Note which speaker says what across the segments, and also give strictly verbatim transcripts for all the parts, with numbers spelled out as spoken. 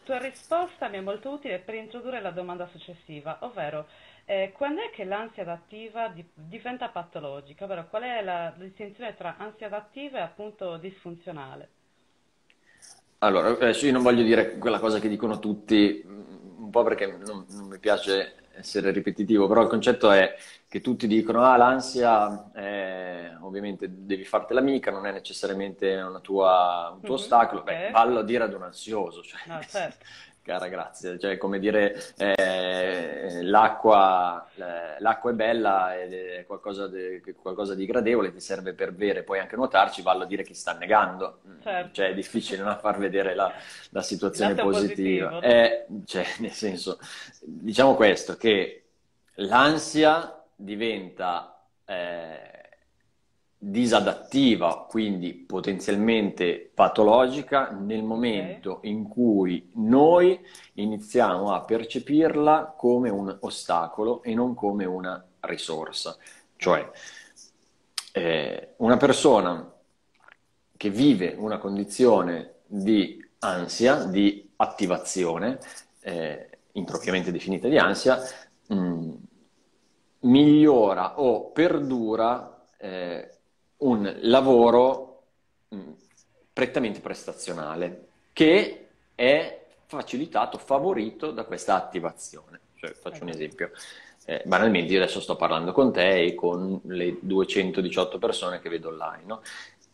Speaker 1: tua risposta mi è molto utile per introdurre la domanda successiva, ovvero eh, quando è che l'ansia adattiva di- diventa patologica? Ovvero qual è la, la distinzione tra ansia adattiva e appunto disfunzionale?
Speaker 2: Allora, adesso io non voglio dire quella cosa che dicono tutti, mm, un po' perché non, non mi piace essere ripetitivo, però il concetto è che tutti dicono, ah, l'ansia, è- ovviamente devi fartela mica, non è necessariamente una tua- un tuo
Speaker 1: Mhm,
Speaker 2: ostacolo.
Speaker 1: ok,
Speaker 2: Beh, vallo a dire ad un ansioso, cioè,
Speaker 1: no, certo,
Speaker 2: cara grazia, cioè, come dire, eh, l'acqua eh, l'acqua è bella ed è qualcosa di, qualcosa di gradevole, ti serve per bere, puoi anche nuotarci, vallo a dire chi sta negando. Mm,
Speaker 1: certo.
Speaker 2: Cioè, è difficile, no, far vedere la, la
Speaker 1: Il
Speaker 2: situazione
Speaker 1: lato
Speaker 2: positiva.
Speaker 1: positivo, no?
Speaker 2: È, cioè, nel senso, diciamo questo, che l'ansia diventa eh, disadattiva, quindi potenzialmente patologica, nel
Speaker 1: Ok,
Speaker 2: momento in cui noi iniziamo a percepirla come un ostacolo e non come una risorsa.
Speaker 1: ah,
Speaker 2: Cioè, eh, una persona che vive una condizione di ansia, di attivazione, eh, impropriamente definita di ansia, mh, migliora o perdura eh, un lavoro mh, prettamente prestazionale che è facilitato, favorito da questa attivazione. Cioè, faccio un
Speaker 1: ecco.
Speaker 2: esempio. Eh, banalmente, io adesso sto parlando con te e con le duecentodiciotto persone che vedo online, no?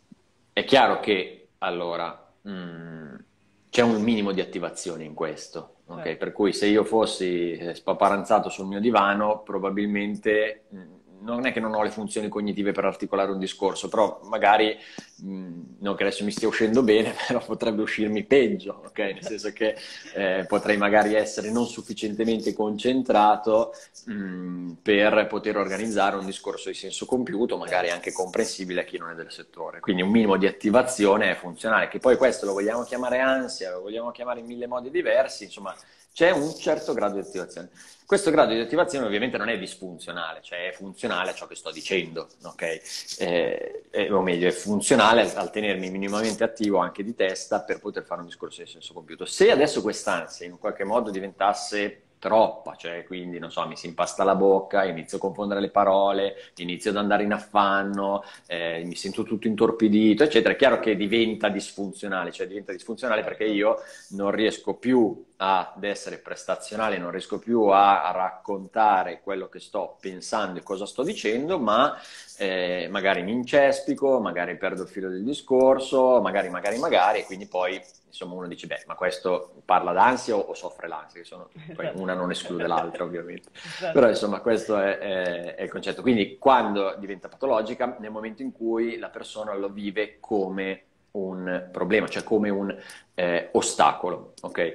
Speaker 2: È chiaro che allora mh, c'è un minimo di attivazione in questo, ok?
Speaker 1: Certo.
Speaker 2: Per cui se io fossi eh, spaparanzato sul mio divano, probabilmente mh, non è che non ho le funzioni cognitive per articolare un discorso, però magari mh, non che adesso mi stia uscendo bene, però potrebbe uscirmi peggio, ok? Nel senso che eh, potrei magari essere non sufficientemente concentrato mh, per poter organizzare un discorso di senso compiuto, magari
Speaker 1: Certo.
Speaker 2: anche comprensibile a chi non è del settore. Quindi un minimo di attivazione è funzionale, che poi questo lo vogliamo chiamare ansia, lo vogliamo chiamare in mille modi diversi, insomma c'è un certo grado di attivazione. Questo grado di attivazione ovviamente non è disfunzionale, cioè è funzionale a ciò che sto dicendo, ok? Eh, eh, o meglio, è funzionale al, al tenermi minimamente attivo anche di testa per poter fare un discorso di senso compiuto. Se adesso quest'ansia in qualche modo diventasse troppa, cioè quindi non so, mi si impasta la bocca, inizio a confondere le parole, inizio ad andare in affanno, eh, mi sento tutto intorpidito, eccetera. È chiaro che diventa disfunzionale, cioè diventa disfunzionale perché
Speaker 1: Certo,
Speaker 2: io non riesco più ad essere prestazionale, non riesco più a, a raccontare quello che sto pensando e cosa sto dicendo, ma eh, magari mi incespico, magari perdo il filo del discorso, magari, magari, magari, e quindi poi insomma uno dice, beh, ma questo parla d'ansia o, o soffre l'ansia? Che sono, poi
Speaker 1: esatto.
Speaker 2: una non esclude l'altra ovviamente. Però
Speaker 1: Esatto.
Speaker 2: insomma questo è, è, è il concetto. Quindi quando diventa patologica, nel momento in cui la persona lo vive come un problema, cioè come un eh, ostacolo, ok?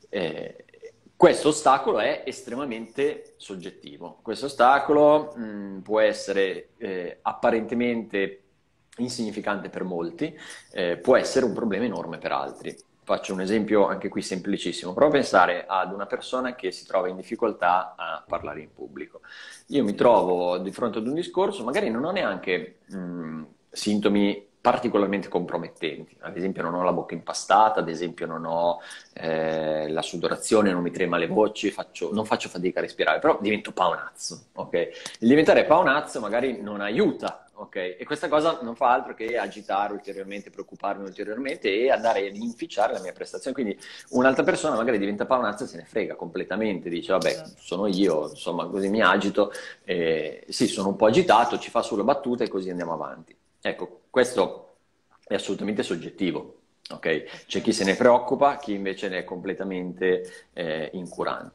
Speaker 2: Eh, questo ostacolo è estremamente soggettivo. Questo ostacolo mh, può essere eh, apparentemente insignificante per molti, eh, può essere un problema enorme per altri. Faccio un esempio anche qui semplicissimo. Prova a pensare ad una persona che si trova in difficoltà a parlare in pubblico. Io mi trovo di fronte ad un discorso, magari non ho neanche mh, sintomi particolarmente compromettenti. Ad esempio non ho la bocca impastata, ad esempio non ho eh, la sudorazione, non mi trema le voci, faccio, non faccio fatica a respirare, però divento paonazzo, ok? Il diventare paonazzo magari non aiuta, ok? E questa cosa non fa altro che agitare ulteriormente, preoccuparmi ulteriormente e andare ad inficiare la mia prestazione. Quindi un'altra persona magari diventa paonazzo e se ne frega completamente, dice vabbè,
Speaker 1: Esatto.
Speaker 2: sono io, insomma, così mi agito, eh, sì, sono un po' agitato, ci fa solo battute e così andiamo avanti. Ecco, questo è assolutamente soggettivo. Ok? C'è chi
Speaker 1: Ok.
Speaker 2: se ne preoccupa, chi invece ne è completamente eh, incurante.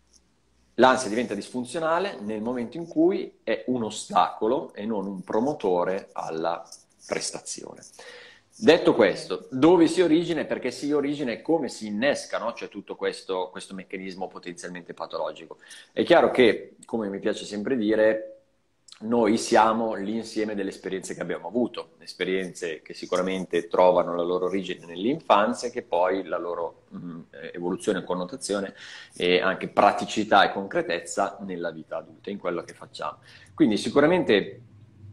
Speaker 2: L'ansia diventa disfunzionale nel momento in cui è un ostacolo e non un promotore alla prestazione. Detto
Speaker 1: Ok.
Speaker 2: questo, dove si origina e perché si origina e come si innesca, no? C'è tutto questo, questo meccanismo potenzialmente patologico. È chiaro che, come mi piace sempre dire, noi siamo l'insieme delle esperienze che abbiamo avuto, esperienze che sicuramente trovano la loro origine nell'infanzia, che poi la loro mh, evoluzione e connotazione e anche praticità e concretezza nella vita adulta, in quello che facciamo. Quindi sicuramente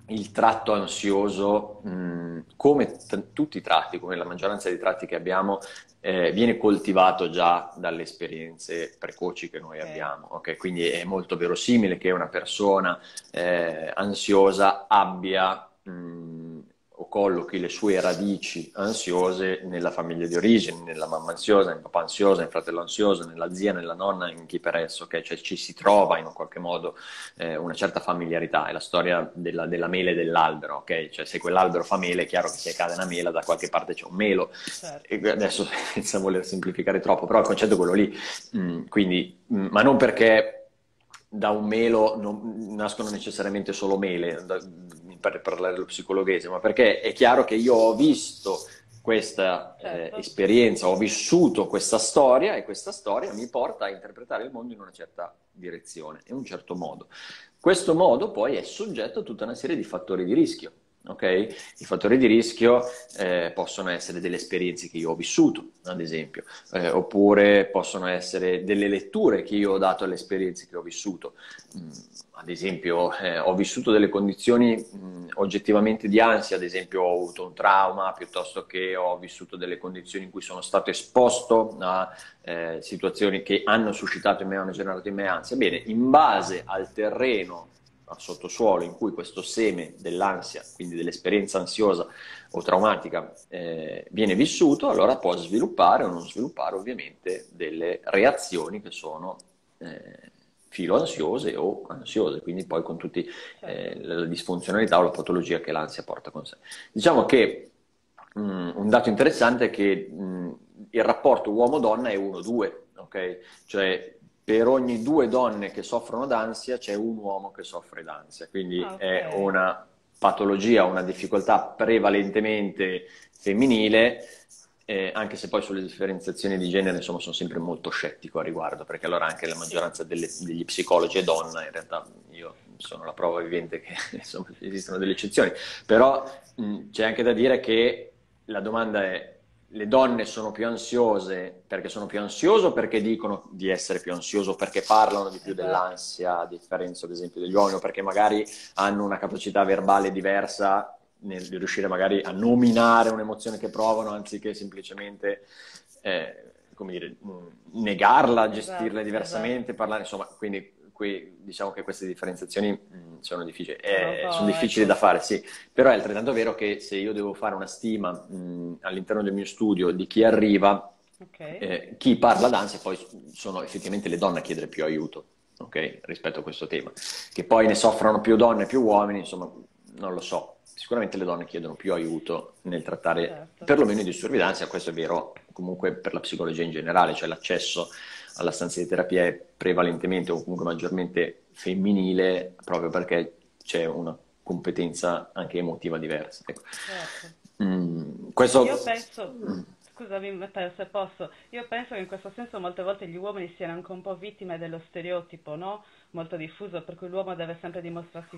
Speaker 2: il tratto ansioso, mh, come t- tutti i tratti, come la maggioranza dei tratti che abbiamo, eh, viene coltivato già dalle esperienze precoci che noi
Speaker 1: Ok.
Speaker 2: abbiamo. Ok? Quindi è molto verosimile che una persona eh, ansiosa abbia mh, o collochi le sue radici ansiose nella famiglia di origine, nella mamma ansiosa, nel papà ansioso, nel fratello ansioso, nella zia, nella nonna, in chi per esso, ok? Cioè ci si trova in un qualche modo eh, una certa familiarità. È la storia della, della mele e dell'albero, ok? Cioè se quell'albero fa mele è chiaro che se cade una mela da qualche parte c'è un melo. E
Speaker 1: Certo.
Speaker 2: adesso senza voler semplificare troppo, però il concetto è quello lì. Mm, quindi, mm, ma non perché da un melo non nascono necessariamente solo mele, da- per parlare dello psicologhese, ma perché è chiaro che io ho visto questa eh,
Speaker 1: Certo.
Speaker 2: esperienza, ho vissuto questa storia e questa storia mi porta a interpretare il mondo in una certa direzione, in un certo modo. Questo modo poi è soggetto a tutta una serie di fattori di rischio. Okay? I fattori di rischio eh, possono essere delle esperienze che io ho vissuto, ad esempio, eh, oppure possono essere delle letture che io ho dato alle esperienze che ho vissuto. Mm, ad esempio, eh, ho vissuto delle condizioni mh, oggettivamente di ansia, ad esempio ho avuto un trauma, piuttosto che ho vissuto delle condizioni in cui sono stato esposto a eh, situazioni che hanno suscitato in me, hanno generato in me ansia. Bene, in base al terreno, al sottosuolo in cui questo seme dell'ansia, quindi dell'esperienza ansiosa o traumatica, eh, viene vissuto, allora può sviluppare o non sviluppare ovviamente delle reazioni che sono eh, filoansiose o ansiose, quindi poi con tutte
Speaker 1: Certo.
Speaker 2: la disfunzionalità o la patologia che l'ansia porta con sé. Diciamo che mh, un dato interessante è che mh, il rapporto uomo-donna è uno due, ok? Cioè per ogni due donne che soffrono d'ansia c'è un uomo che soffre d'ansia, quindi
Speaker 1: Ah, ok.
Speaker 2: è una patologia, una difficoltà prevalentemente femminile, eh, anche se poi sulle differenziazioni di genere insomma sono sempre molto scettico a riguardo, perché allora anche la
Speaker 1: Sì.
Speaker 2: maggioranza delle- degli psicologi è donna, in realtà io sono la prova vivente che insomma, esistono delle eccezioni, però mh, c'è anche da dire che la domanda è: le donne sono più ansiose perché sono più ansiose o perché dicono di essere più ansioso, perché parlano di più
Speaker 1: Esatto.
Speaker 2: dell'ansia, a differenza ad esempio degli uomini, o perché magari hanno una capacità verbale diversa nel di riuscire magari a nominare un'emozione che provano anziché semplicemente eh, come dire, mh, negarla, gestirla
Speaker 1: Esatto, esatto.
Speaker 2: diversamente, parlare, insomma, quindi qui diciamo che queste differenziazioni mh, sono difficili,
Speaker 1: Sono un
Speaker 2: eh, sono
Speaker 1: po',
Speaker 2: difficili da
Speaker 1: ecco,
Speaker 2: fare, sì, però è altrettanto vero che se io devo fare una stima mh, all'interno del mio studio di chi arriva,
Speaker 1: ok.
Speaker 2: eh, chi parla d'ansia poi sono effettivamente le donne a chiedere più aiuto, ok? Rispetto a questo tema. Che poi ne soffrano più donne e più uomini, insomma, non lo so. Sicuramente le donne chiedono più aiuto nel trattare
Speaker 1: Certo.
Speaker 2: perlomeno i disturbi d'ansia, questo è vero comunque per la psicologia in generale, cioè l'accesso alla stanza di terapia è prevalentemente o comunque maggiormente femminile proprio perché c'è una competenza anche emotiva diversa. Ecco.
Speaker 1: Certo.
Speaker 2: Mm, questo...
Speaker 1: Io penso, scusami Matteo se posso, io penso che in questo senso molte volte gli uomini siano anche un po' vittime dello stereotipo, no? Molto diffuso, per cui l'uomo deve sempre dimostrarsi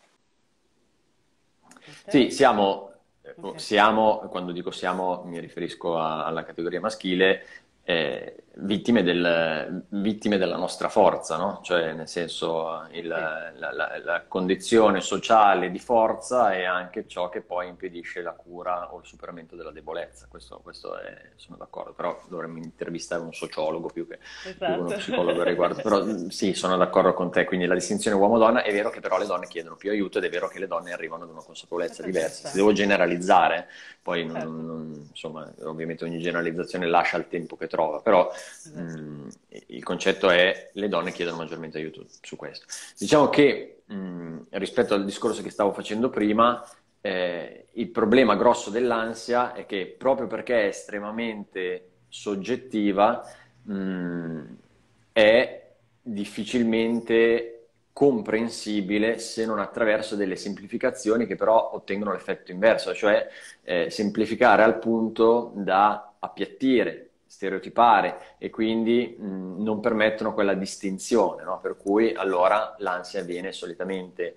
Speaker 2: Sì,
Speaker 1: forte.
Speaker 2: siamo,
Speaker 1: Ok.
Speaker 2: siamo, quando dico siamo, mi riferisco a- alla categoria maschile, eh, vittime del- vittime della nostra forza, no? Cioè, nel senso, il-
Speaker 1: Sì,
Speaker 2: la, la- la condizione sociale di forza è anche ciò che poi impedisce la cura o il superamento della debolezza. Questo, questo è- sono d'accordo, però dovremmo intervistare un sociologo più che, più che uno
Speaker 1: esatto.
Speaker 2: psicologo al riguardo. Però mh, sì, sono d'accordo con te, quindi la distinzione uomo-donna è vero che però le donne chiedono più aiuto ed è vero che le donne arrivano ad una consapevolezza
Speaker 1: Questo è
Speaker 2: diversa. Se devo
Speaker 1: interessante.
Speaker 2: generalizzare, poi non, non-
Speaker 1: Certo,
Speaker 2: non- insomma, ovviamente ogni generalizzazione lascia il tempo che trova, però
Speaker 1: esatto.
Speaker 2: mh, il concetto è le donne chiedono maggiormente aiuto su questo. Diciamo che mh, rispetto al discorso che stavo facendo prima, eh, il problema grosso dell'ansia è che proprio perché è estremamente soggettiva, mh, è difficilmente comprensibile se non attraverso delle semplificazioni che però ottengono l'effetto inverso, cioè eh, semplificare al punto da appiattire, stereotipare e quindi mh, non permettono quella distinzione, no? Per cui allora l'ansia viene solitamente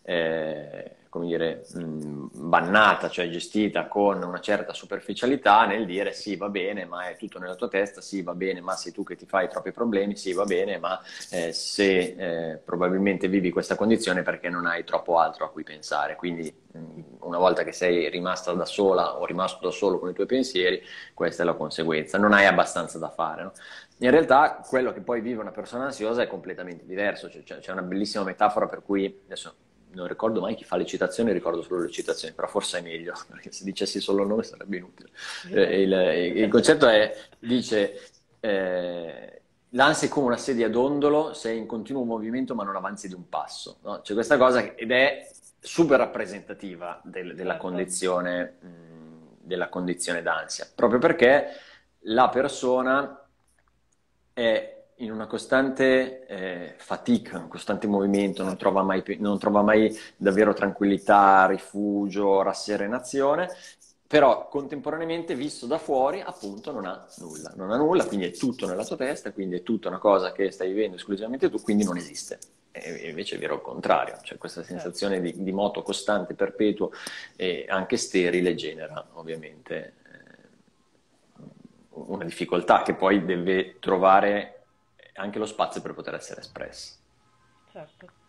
Speaker 2: eh, come dire, mh, bannata, cioè gestita con una certa superficialità nel dire sì, va bene, ma è tutto nella tua testa, sì, va bene, ma sei tu che ti fai troppi problemi, sì, va bene, ma eh, se eh, probabilmente vivi questa condizione perché non hai troppo altro a cui pensare. Quindi mh, una volta che sei rimasta da sola o rimasto da solo con i tuoi pensieri, questa è la conseguenza, non hai abbastanza da fare, no? In realtà quello che poi vive una persona ansiosa è completamente diverso, cioè, c'è una bellissima metafora per cui, adesso non ricordo mai chi fa le citazioni, ricordo solo le citazioni, però forse è meglio, perché se dicessi solo il nome sarebbe inutile. Eh, il, il concetto è, dice, eh, l'ansia è come una sedia a dondolo, sei in continuo movimento ma non avanzi di un passo, no? C'è questa cosa ed è super rappresentativa del- della
Speaker 1: Certo,
Speaker 2: condizione, mh, della condizione d'ansia, proprio perché la persona è in una costante eh, fatica, un costante movimento, non
Speaker 1: certo.
Speaker 2: trova mai, non trova mai davvero tranquillità, rifugio, rasserenazione, però contemporaneamente visto da fuori appunto non ha nulla, non ha nulla, quindi è tutto nella tua testa, quindi è tutta una cosa che stai vivendo esclusivamente tu, quindi non esiste. E invece è vero il contrario, cioè questa
Speaker 1: Certo,
Speaker 2: sensazione di, di moto costante, perpetuo e anche sterile genera ovviamente eh, una difficoltà che poi deve trovare anche lo spazio per poter essere espressa.
Speaker 1: certo.